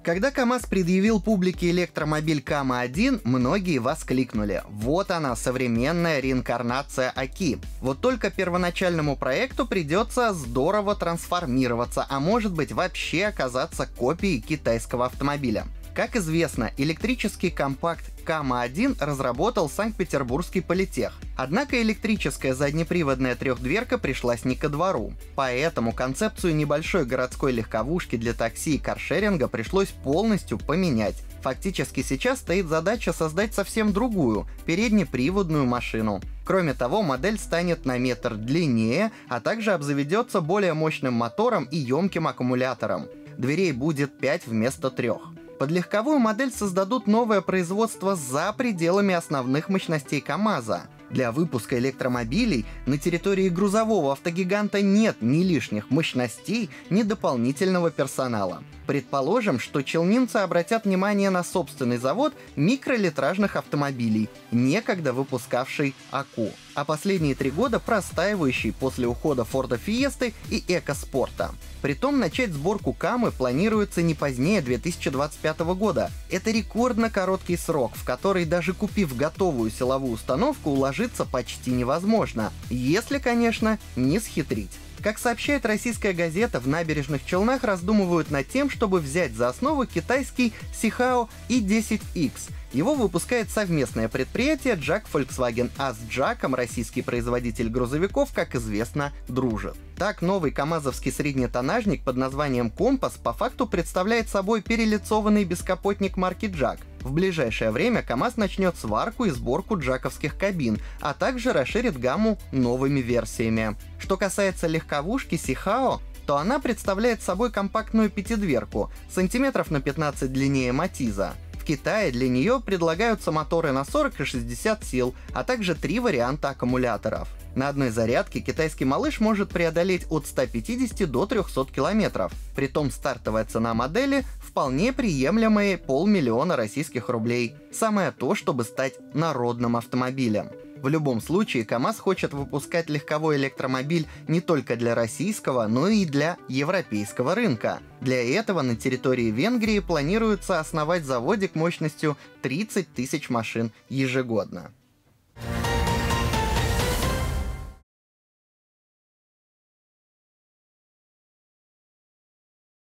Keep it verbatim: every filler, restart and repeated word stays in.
Когда КамАЗ предъявил публике электромобиль Кама один, многие воскликнули: вот она, современная реинкарнация Аки. Вот только первоначальному проекту придется здорово трансформироваться, а может быть вообще оказаться копией китайского автомобиля. Как известно, электрический компакт Кама один разработал Санкт-Петербургский политех. Однако электрическая заднеприводная трехдверка пришлась не ко двору. Поэтому концепцию небольшой городской легковушки для такси и каршеринга пришлось полностью поменять. Фактически сейчас стоит задача создать совсем другую, переднеприводную машину. Кроме того, модель станет на метр длиннее, а также обзаведется более мощным мотором и емким аккумулятором. Дверей будет пять вместо трех. Под легковую модель создадут новое производство за пределами основных мощностей КамАЗа. Для выпуска электромобилей на территории грузового автогиганта нет ни лишних мощностей, ни дополнительного персонала. Предположим, что челнинцы обратят внимание на собственный завод микролитражных автомобилей, некогда выпускавший Аку, а последние три года простаивающий после ухода Форда Фиесты и Экоспорта. Притом начать сборку Камы планируется не позднее две тысячи двадцать пятого года. Это рекордно короткий срок, в который даже купив готовую силовую установку уложиться почти невозможно, если, конечно, не схитрить. Как сообщает российская газета, в Набережных Челнах раздумывают над тем, чтобы взять за основу китайский Сихао и десять икс. Его выпускает совместное предприятие Джак Volkswagen, а с Джаком российский производитель грузовиков, как известно, дружит. Так, новый камазовский среднетоннажник под названием Компас по факту представляет собой перелицованный бескапотник марки Джак. В ближайшее время КамАЗ начнет сварку и сборку джаковских кабин, а также расширит гамму новыми версиями. Что касается легковушки Сихао, то она представляет собой компактную пятидверку, сантиметров на пятнадцать длиннее Матиза. В Китае для нее предлагаются моторы на сорок и шестьдесят сил, а также три варианта аккумуляторов. На одной зарядке китайский малыш может преодолеть от ста пятидесяти до трёхсот километров. Притом стартовая цена модели вполне приемлемые полмиллиона российских рублей. Самое то, чтобы стать народным автомобилем. В любом случае, КамАЗ хочет выпускать легковой электромобиль не только для российского, но и для европейского рынка. Для этого на территории Венгрии планируется основать заводик мощностью тридцать тысяч машин ежегодно.